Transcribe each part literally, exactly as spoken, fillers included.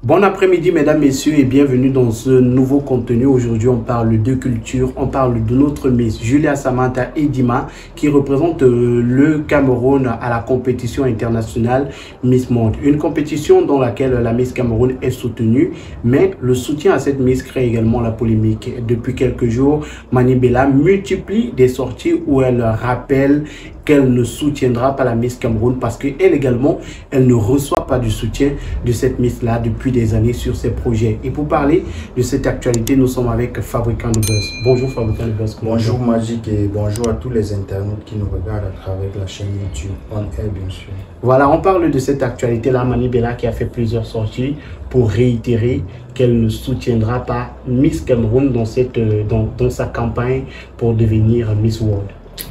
Bon après-midi mesdames, messieurs et bienvenue dans ce nouveau contenu. Aujourd'hui on parle de culture, on parle de notre Miss Julia Samantha Edima qui représente le Cameroun à la compétition internationale Miss Monde. Une compétition dans laquelle la Miss Cameroun est soutenue, mais le soutien à cette Miss crée également la polémique. Depuis quelques jours, Mani Bella multiplie des sorties où elle rappelle qu'elle ne soutiendra pas la Miss Cameroun parce qu'elle également, elle ne reçoit pas du soutien de cette Miss-là depuis des années sur ses projets. Et pour parler de cette actualité, nous sommes avec Fabricant de Buzz. Bonjour Fabricant de Buzz. Bonjour Magic et bonjour à tous les internautes qui nous regardent à travers la chaîne YouTube On Air bien sûr. Voilà, on parle de cette actualité-là, Mani Bella qui a fait plusieurs sorties pour réitérer qu'elle ne soutiendra pas Miss Cameroun dans, cette, dans, dans sa campagne pour devenir Miss World.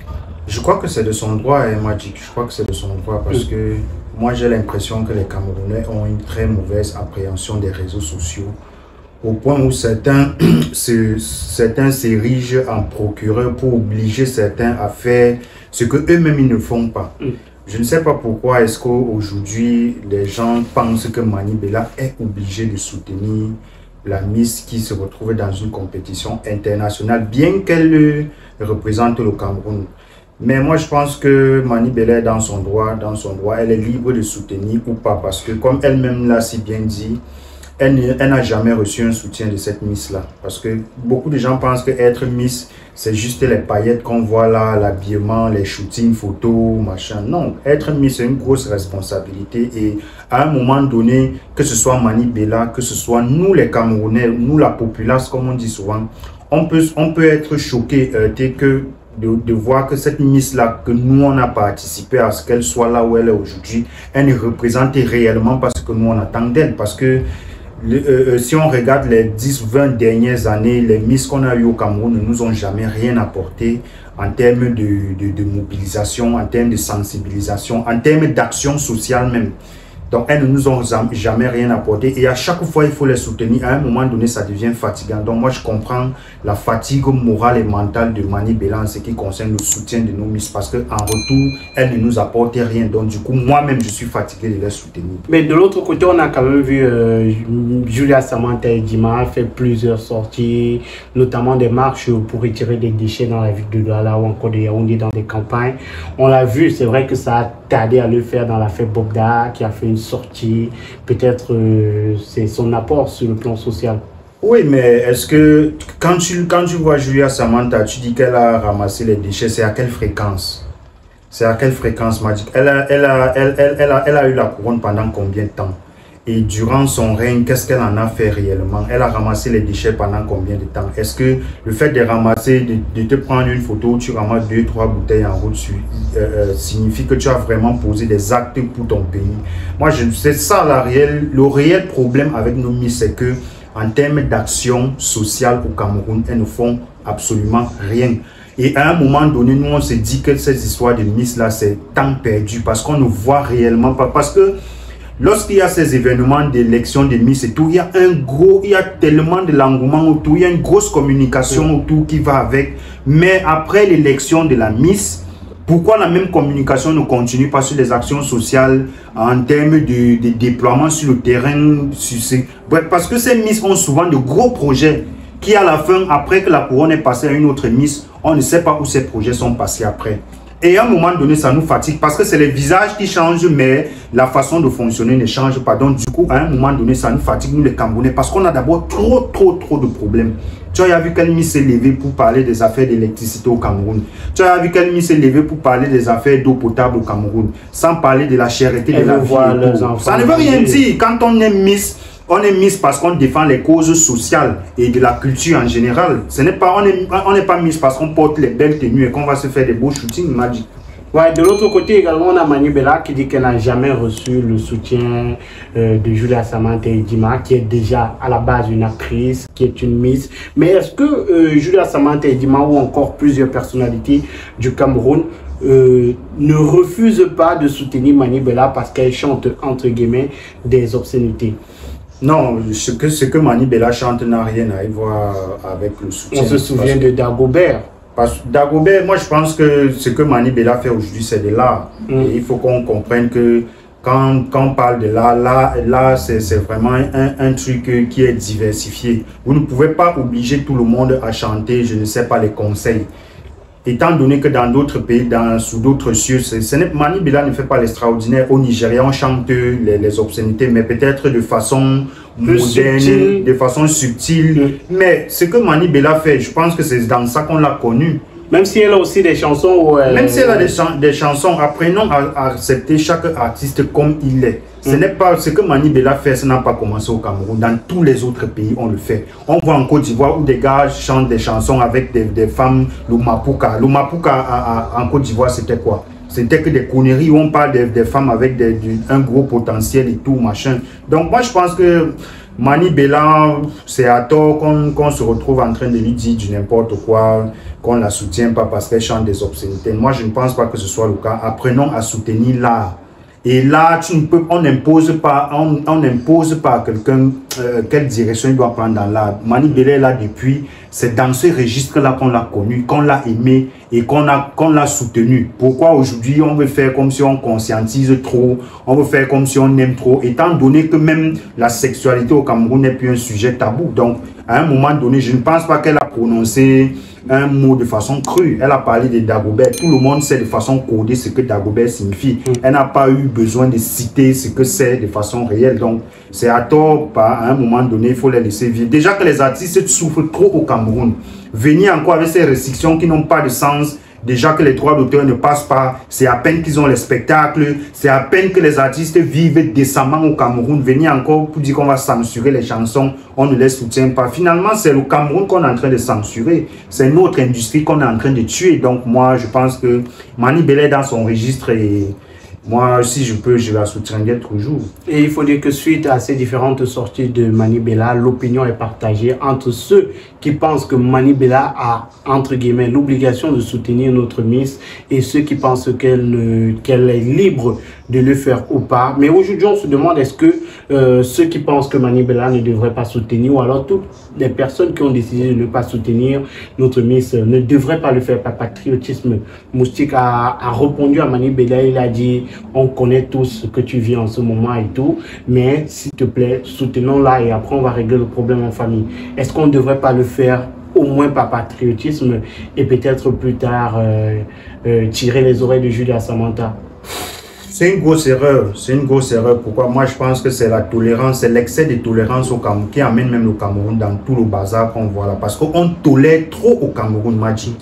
Je crois que c'est de son droit, hein, Magic. Je crois que c'est de son droit parce que moi j'ai l'impression que les Camerounais ont une très mauvaise appréhension des réseaux sociaux au point où certains se, certains s'érigent en procureur pour obliger certains à faire ce que eux-mêmes ils ne font pas. Mm. Je ne sais pas pourquoi est-ce qu'aujourd'hui les gens pensent que Mani Bella est obligée de soutenir la Miss qui se retrouve dans une compétition internationale, bien qu'elle représente le Cameroun. Mais moi, je pense que Mani Bella est dans son droit, dans son droit, elle est libre de soutenir ou pas, parce que comme elle-même l'a si bien dit, elle n'a jamais reçu un soutien de cette Miss-là. Parce que beaucoup de gens pensent que être Miss, c'est juste les paillettes qu'on voit là, l'habillement, les shootings, photos, machin. Non, être Miss, c'est une grosse responsabilité. Et à un moment donné, que ce soit Mani Bella, que ce soit nous les Camerounais, nous la populace, comme on dit souvent, on peut, on peut être choqué, heurté que De, de voir que cette Miss-là, que nous on a participé à ce qu'elle soit là où elle est aujourd'hui, elle ne représente réellement pas ce que nous on attend d'elle. Parce que le, euh, si on regarde les dix vingt dernières années, les Miss qu'on a eu au Cameroun ne nous ont jamais rien apporté en termes de, de, de mobilisation, en termes de sensibilisation, en termes d'action sociale même. Donc, elles ne nous ont jamais rien apporté. Et à chaque fois, il faut les soutenir. À un moment donné, ça devient fatigant. Donc, moi, je comprends la fatigue morale et mentale de Mani Bella en ce qui concerne le soutien de nos Miss. Parce qu'en retour, elles ne nous apportent rien. Donc, du coup, moi-même, je suis fatigué de les soutenir. Mais de l'autre côté, on a quand même vu euh, Julia Samantha Edima faire plusieurs sorties, notamment des marches pour retirer des déchets dans la ville de Douala ou encore de Yaoundé dans des campagnes. On l'a vu, c'est vrai que ça a tardé à le faire dans l'affaire Bogda, qui a fait une sortie, peut-être euh, c'est son apport sur le plan social. Oui, mais est-ce que quand tu, quand tu vois Julia Samantha, tu dis qu'elle a ramassé les déchets, c'est à quelle fréquence? C'est à quelle fréquence, Magic? Elle a, elle, a, elle, elle, elle, a, elle a eu la couronne pendant combien de temps? Et durant son règne, qu'est-ce qu'elle en a fait réellement? Elle a ramassé les déchets pendant combien de temps? Est-ce que le fait de ramasser, de, de te prendre une photo où tu ramasses deux, trois bouteilles en route euh, euh, signifie que tu as vraiment posé des actes pour ton pays? Moi, c'est ça la réelle, le réel problème avec nos Miss, c'est que en termes d'action sociale au Cameroun, elles ne font absolument rien. Et à un moment donné, nous, on se dit que ces histoires de Miss là, c'est temps perdu parce qu'on ne voit réellement pas. Parce que lorsqu'il y a ces événements d'élection de Miss et tout, il y a un gros, il y a tellement de l'engouement autour, il y a une grosse communication autour qui va avec. Mais après l'élection de la Miss, pourquoi la même communication ne continue pas sur les actions sociales en termes de, de déploiement sur le terrain? Sur ces... Parce que ces Miss ont souvent de gros projets qui à la fin, après que la couronne est passée à une autre Miss, on ne sait pas où ces projets sont passés après. Et à un moment donné, ça nous fatigue parce que c'est les visages qui changent, mais la façon de fonctionner ne change pas. Donc, du coup, à un moment donné, ça nous fatigue, nous les Camerounais, parce qu'on a d'abord trop, trop, trop de problèmes. Tu as vu qu'elle Miss s'est levée pour parler des affaires d'électricité au Cameroun. Tu as vu qu'elle Miss s'est levée pour parler des affaires d'eau potable au Cameroun, sans parler de la cherté de la vie. Ça ne veut rien dire. Quand on est Miss, on est Miss parce qu'on défend les causes sociales et de la culture en général. Ce n'est pas, on n'est on n'est pas Miss parce qu'on porte les belles tenues et qu'on va se faire des beaux shootings, Magic. Ouais, de l'autre côté également, on a Mani Bella qui dit qu'elle n'a jamais reçu le soutien euh, de Julia Samantha Edima, qui est déjà à la base une actrice, qui est une Miss. Mais est-ce que euh, Julia Samantha Edima ou encore plusieurs personnalités du Cameroun euh, ne refusent pas de soutenir Mani Bella parce qu'elle chante entre guillemets des obscénités? Non, ce que, ce que Mani Bella chante n'a rien à y voir avec le soutien. On se souvient de Dagobert. Parce que Dagobert, moi je pense que ce que Mani Bella fait aujourd'hui, c'est de l'art. Mm. Et il faut qu'on comprenne que Quand, quand on parle de là, là, là c'est vraiment un, un truc qui est diversifié. Vous ne pouvez pas obliger tout le monde à chanter, je ne sais pas, les conseils. Étant donné que dans d'autres pays, dans, sous d'autres cieux, ce n'est, Mani Bella ne fait pas l'extraordinaire. Au Nigeria, on chante les, les obscénités, mais peut-être de façon moderne, subtil. de façon subtile. Mm. Mais ce que Mani Bella fait, je pense que c'est dans ça qu'on l'a connu. Même si elle a aussi des chansons où elle... Même si elle a des, chan des chansons, apprenons à, à accepter chaque artiste comme il est. Ce mm. n'est pas ce que Mani Bella fait, ça n'a pas commencé au Cameroun. Dans tous les autres pays, on le fait. On voit en Côte d'Ivoire où des gars chantent des chansons avec des, des femmes, le Mapuka. Le Mapuka en Côte d'Ivoire, c'était quoi? C'était que des conneries où on parle des, des femmes avec des, du, un gros potentiel et tout, machin. Donc moi, je pense que Mani Bella, c'est à tort qu'on qu'on se retrouve en train de lui dire du n'importe quoi, qu'on ne la soutient pas parce qu'elle chante des obscénités. Moi, je ne pense pas que ce soit le cas. Apprenons à soutenir l'art. Et là, tu ne peux, on n'impose pas, on, on n'impose pas à quelqu'un euh, quelle direction il doit prendre dans l'art. Mani Bella est là depuis, c'est dans ce registre-là qu'on l'a connu, qu'on l'a aimé et qu'on a, qu'on l'a soutenu. Pourquoi aujourd'hui on veut faire comme si on conscientise trop, on veut faire comme si on aime trop, étant donné que même la sexualité au Cameroun n'est plus un sujet tabou. Donc, à un moment donné, je ne pense pas qu'elle a prononcé un mot de façon crue. Elle a parlé de Dagobert. Tout le monde sait de façon codée ce que Dagobert signifie. Mm. Elle n'a pas eu besoin de citer ce que c'est de façon réelle. Donc, c'est à tort, pas, à un moment donné, il faut les laisser vivre. Déjà que les artistes souffrent trop au Cameroun. Venir encore avec ces restrictions qui n'ont pas de sens. Déjà que les droits d'auteur ne passent pas, c'est à peine qu'ils ont les spectacles, c'est à peine que les artistes vivent décemment au Cameroun. Venir encore pour dire qu'on va censurer les chansons, on ne les soutient pas. Finalement, c'est le Cameroun qu'on est en train de censurer. C'est notre industrie qu'on est en train de tuer. Donc moi, je pense que Mani Bella est dans son registre et moi, si je peux, je la soutiendrai toujours. Et il faut dire que suite à ces différentes sorties de Mani Bella, l'opinion est partagée entre ceux qui pensent que Mani Bella a, entre guillemets, l'obligation de soutenir notre Miss et ceux qui pensent qu'elle qu'elle est libre de le faire ou pas. Mais aujourd'hui, on se demande est-ce que euh, ceux qui pensent que Mani Bella ne devrait pas soutenir ou alors toutes les personnes qui ont décidé de ne pas soutenir notre Miss ne devraient pas le faire par patriotisme. Moustique a, a répondu à Mani Bella, il a dit on connaît tous ce que tu vis en ce moment et tout, mais s'il te plaît, soutenons-la et après on va régler le problème en famille. Est-ce qu'on ne devrait pas le faire au moins par patriotisme et peut-être plus tard euh, euh, tirer les oreilles de Julia Samantha? C'est une grosse erreur, c'est une grosse erreur. Pourquoi? Moi, je pense que c'est la tolérance, c'est l'excès de tolérance au Cameroun qui amène même le Cameroun dans tout le bazar qu'on voit là. Parce qu'on tolère trop au Cameroun, Magic.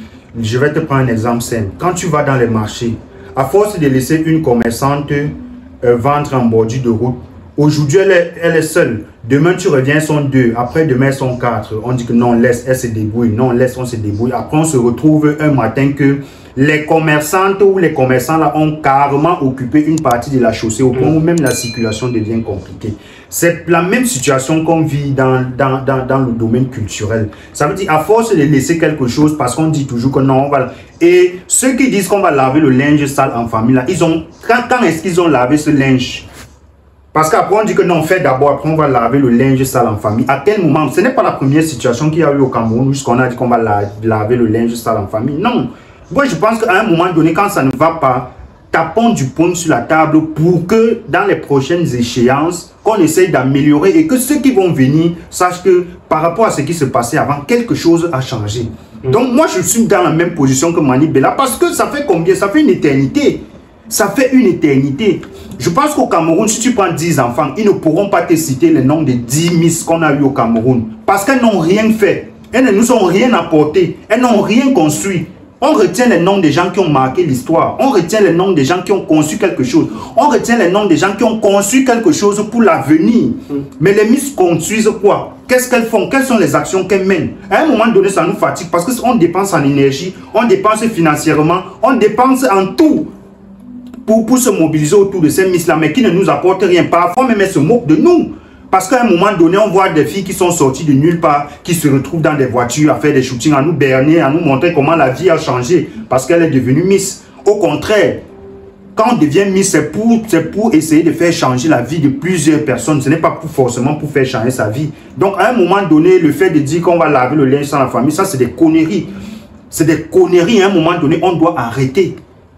Je vais te prendre un exemple simple. Quand tu vas dans les marchés, à force de laisser une commerçante euh, vendre en bordure de route, aujourd'hui, elle est, elle est seule. Demain, tu reviens, sont deux. Après, demain, sont quatre. On dit que non, laisse, elle se débrouille. Non, laisse, on se débrouille. Après, on se retrouve un matin que les commerçantes ou les commerçants là ont carrément occupé une partie de la chaussée au point où même la circulation devient compliquée. C'est la même situation qu'on vit dans, dans, dans, dans le domaine culturel. Ça veut dire, à force de laisser quelque chose, parce qu'on dit toujours que non, on va... Et ceux qui disent qu'on va laver le linge sale en famille, là, ils ont... Quand, quand est-ce qu'ils ont lavé ce linge? Parce qu'après, on dit que non, fait d'abord, après, on va laver le linge sale en famille. À quel moment? Ce n'est pas la première situation qu'il y a eu au Cameroun, jusqu'on a dit qu'on va la, laver le linge sale en famille. Non. Moi, je pense qu'à un moment donné, quand ça ne va pas, tapons du poing sur la table pour que dans les prochaines échéances, qu'on essaye d'améliorer et que ceux qui vont venir sachent que par rapport à ce qui se passait avant, quelque chose a changé. Mmh. Donc moi, je suis dans la même position que Mani Bella parce que ça fait combien? Ça fait une éternité. Ça fait une éternité. Je pense qu'au Cameroun, si tu prends dix enfants, ils ne pourront pas te citer le nom de dix Miss qu'on a eu au Cameroun. Parce qu'elles n'ont rien fait. Elles ne nous ont rien apporté. Elles n'ont rien construit. On retient les noms des gens qui ont marqué l'histoire. On retient les noms des gens qui ont conçu quelque chose. On retient les noms des gens qui ont conçu quelque chose pour l'avenir. Mm. Mais les Miss construisent quoi? Qu'est-ce qu'elles font? Quelles sont les actions qu'elles mènent? À un moment donné, ça nous fatigue parce qu'on dépense en énergie, on dépense financièrement, on dépense en tout pour, pour se mobiliser autour de ces Miss-là, mais qui ne nous apportent rien. Parfois, même elles se moquent de nous. Parce qu'à un moment donné, on voit des filles qui sont sorties de nulle part, qui se retrouvent dans des voitures à faire des shootings, à nous berner, à nous montrer comment la vie a changé, parce qu'elle est devenue Miss. Au contraire, quand on devient Miss, c'est pour, c'est pour essayer de faire changer la vie de plusieurs personnes. Ce n'est pas pour, forcément pour faire changer sa vie. Donc, à un moment donné, le fait de dire qu'on va laver le linge sans la famille, ça, c'est des conneries. C'est des conneries. À un moment donné, on doit arrêter.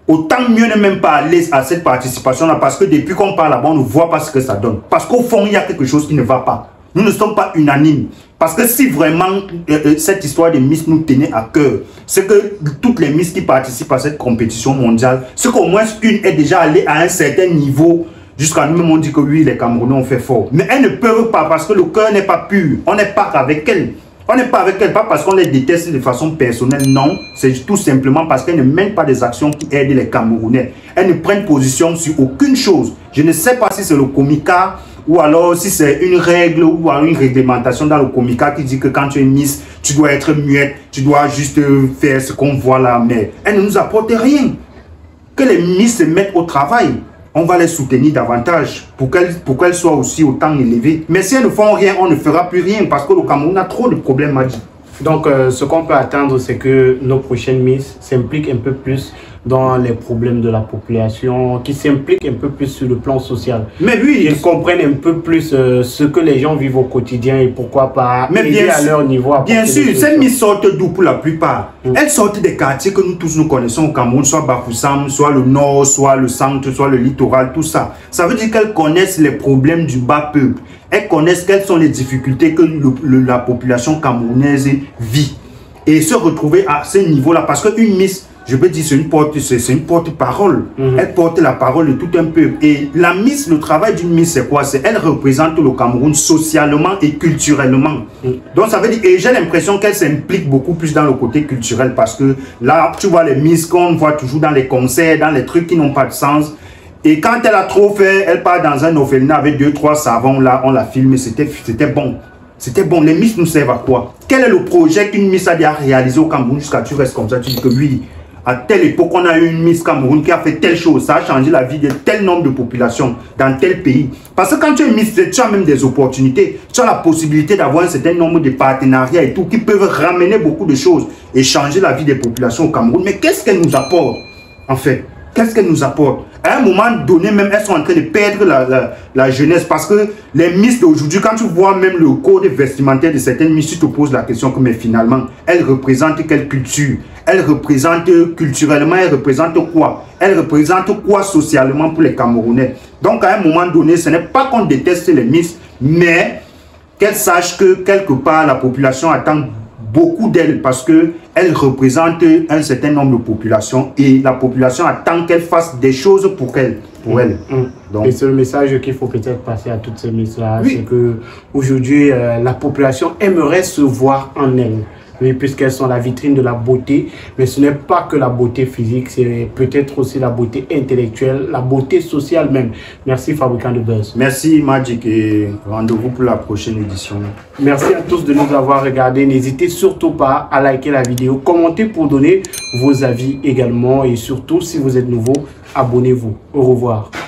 autant mieux ne même pas aller à cette participation-là, parce que depuis qu'on parle là-bas, on ne voit pas ce que ça donne. Parce qu'au fond, il y a quelque chose qui ne va pas. Nous ne sommes pas unanimes. Parce que si vraiment euh, cette histoire de Miss nous tenait à cœur, c'est que toutes les Miss qui participent à cette compétition mondiale, c'est qu'au moins une est déjà allée à un certain niveau, jusqu'à nous-mêmes on dit que oui, les Camerounais ont fait fort. Mais elles ne peuvent pas parce que le cœur n'est pas pur. On n'est pas avec elles. On n'est pas avec elles, pas parce qu'on les déteste de façon personnelle, non. C'est tout simplement parce qu'elles ne mènent pas des actions qui aident les Camerounais. Elles ne prennent position sur aucune chose. Je ne sais pas si c'est le Comica ou alors si c'est une règle ou une réglementation dans le Comica qui dit que quand tu es Miss, tu dois être muette, tu dois juste faire ce qu'on voit là. Mais elles ne nous apportent rien. Que les Miss se mettent au travail. On va les soutenir davantage pour qu'elles pour qu'elles soient aussi autant élevées. Mais si elles ne font rien, on ne fera plus rien parce que le Cameroun a trop de problèmes à dire. Donc, euh, ce qu'on peut attendre, c'est que nos prochaines Miss s'impliquent un peu plus dans les problèmes de la population, qui s'impliquent un peu plus sur le plan social. Mais oui, ils comprennent un peu plus euh, ce que les gens vivent au quotidien et pourquoi pas mais aider bien à sûr, leur niveau. À bien sûr, ces Miss sortent d'où pour la plupart? Mm. Elles sortent des quartiers que nous tous nous connaissons au Cameroun, soit Bafoussam, soit le nord, soit le centre, soit le littoral, tout ça. Ça veut dire qu'elles connaissent les problèmes du bas peuple. Elles connaissent quelles sont les difficultés que le, le, la population camerounaise vit. Et se retrouver à ce niveau-là, parce qu'une Miss, je peux dire, c'est une porte, c'est une porte-parole. Mm-hmm. Elle porte la parole de tout un peuple. Et la Miss, le travail d'une Miss, c'est quoi? C'est elle représente le Cameroun socialement et culturellement. Mm. Donc ça veut dire, et j'ai l'impression qu'elle s'implique beaucoup plus dans le côté culturel, parce que là, tu vois les Miss qu'on voit toujours dans les concerts, dans les trucs qui n'ont pas de sens. Et quand elle a trop fait, elle part dans un orphelinat avec deux, trois savons, là, on la filme, c'était bon. C'était bon. Les Miss nous servent à quoi? Quel est le projet qu'une Miss a déjà réalisé au Cameroun jusqu'à tu restes comme ça? Tu dis que oui, à telle époque, on a eu une Miss Cameroun qui a fait telle chose. Ça a changé la vie de tel nombre de populations dans tel pays. Parce que quand tu es Miss, tu as même des opportunités. Tu as la possibilité d'avoir un certain nombre de partenariats et tout qui peuvent ramener beaucoup de choses et changer la vie des populations au Cameroun. Mais qu'est-ce qu'elle nous apporte en fait? Qu'est-ce qu'elle nous apporte? À un moment donné, même, elles sont en train de perdre la, la, la jeunesse parce que les Miss d'aujourd'hui, quand tu vois même le code vestimentaire de certaines Miss, tu te poses la question que, mais finalement, elles représentent quelle culture? Elles représentent culturellement, elles représentent quoi? Elles représentent quoi socialement pour les Camerounais? Donc, à un moment donné, ce n'est pas qu'on déteste les Miss, mais qu'elles sachent que, quelque part, la population attend beaucoup d'elles parce qu'elles représentent un certain nombre de populations et la population attend qu'elles fassent des choses pour elles. Pour elles. Mmh. Donc, et c'est le message qu'il faut peut-être passer à toutes ces Miss-là, oui. C'est qu'aujourd'hui, euh, la population aimerait se voir en elles. Oui, puisqu'elles sont la vitrine de la beauté, mais ce n'est pas que la beauté physique, c'est peut-être aussi la beauté intellectuelle, la beauté sociale même. Merci Fabricant de Buzz. Merci Magic et rendez-vous pour la prochaine édition. Merci à tous de nous avoir regardés. N'hésitez surtout pas à liker la vidéo, commenter pour donner vos avis également et surtout si vous êtes nouveau, abonnez-vous. Au revoir.